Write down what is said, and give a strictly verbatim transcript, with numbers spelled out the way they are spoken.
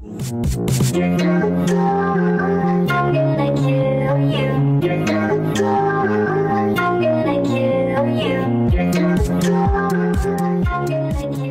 You're gonna fall, I'm gonna kill you. You're gonna fall, I'm gonna kill you. You're gonna fall, I'm gonna kill you.